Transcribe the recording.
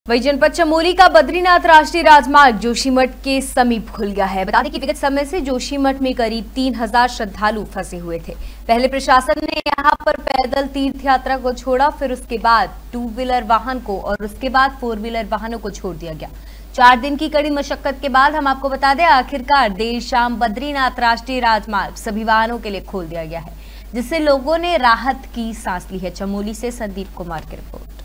वही जनपद चमोली का बद्रीनाथ राष्ट्रीय राजमार्ग जोशीमठ के समीप खुल गया है। बता दें कि विगत समय से जोशीमठ में करीब 3000 श्रद्धालु फंसे हुए थे। पहले प्रशासन ने यहां पर पैदल तीर्थ यात्रा को छोड़ा, फिर उसके बाद 2 व्हीलर वाहन को और उसके बाद 4 व्हीलर वाहनों को छोड़ दिया गया। 4 दिन की कड़ी मशक्कत के बाद हम आपको बता दें, आखिरकार देर शाम बद्रीनाथ राष्ट्रीय राजमार्ग सभी वाहनों के लिए खोल दिया गया है, जिससे लोगों ने राहत की सांस ली है। चमोली से संदीप कुमार की रिपोर्ट।